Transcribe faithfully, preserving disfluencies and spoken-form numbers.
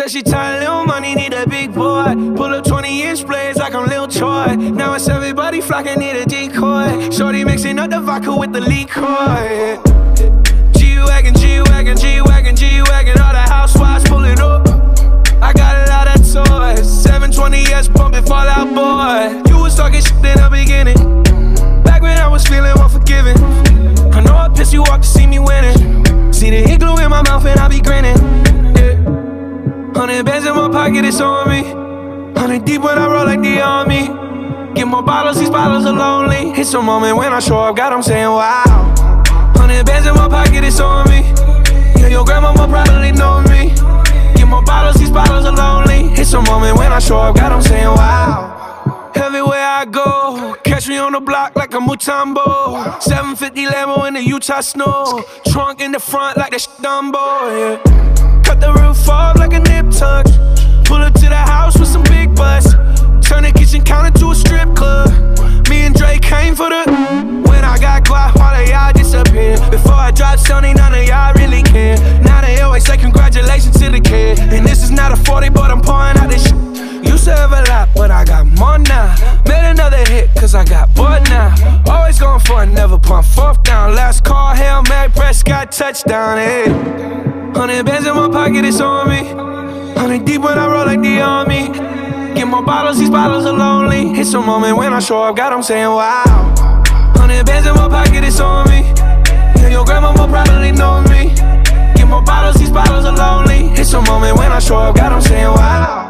Said she tired, little money, need a big boy. Pull up twenty inch blades like I'm Lil Troy. Now it's everybody flocking, need a decoy. Shorty mixing up the vodka with the liquor. G-Wagon, G-Wagon, G-Wagon, G-Wagon. All the housewives pulling up. I got a lot of toys. seven twenty S pumping Fall Out Boy. You was talking shit in the beginning, back when I was feeling unforgiving. I know I pissed you off to see me winning. See the hit glue in my mouth and I be grinning. Yeah. Hundred bands in my pocket, it's on me. Hundred deep when I roll like the army. Get more bottles, these bottles are lonely. It's a moment when I show up, God, I'm saying wow. Hundred bands in my pocket, it's on me. Yeah, your grandma probably know me. Get more bottles, these bottles are lonely. It's a moment when I show up, God, I'm saying wow. Everywhere I go, catch me on the block like a Mutombo. seven fifty Lambo in the Utah snow. Trunk in the front like that shit Dumbo, yeah. Cut the roof off like a nip tuck. Pull up to the house with some big butts. Turn the kitchen counter to a strip club. Me and Drake came for the. When I got guap, all of y'all disappear. Before I drop Sony, none of y'all really care. Now they always say congratulations to the kid. And this is not a forty, but I'm pouring out this shit. Used to have a lot, but I got more now. Made another hit, cause I got bored now. Always going for it, never pump fourth down. Last call, Hail Mary, Prescott, touchdown, hey. Hundred bands in my pocket, it's on me. Hundred deep when I roll like the army. Get more bottles, these bottles are lonely. It's a moment when I show up, God, I'm saying wow. Hundred bands in my pocket, it's on me. Yeah, your grandma probably know me. Get more bottles, these bottles are lonely. It's a moment when I show up, God, I'm saying wow.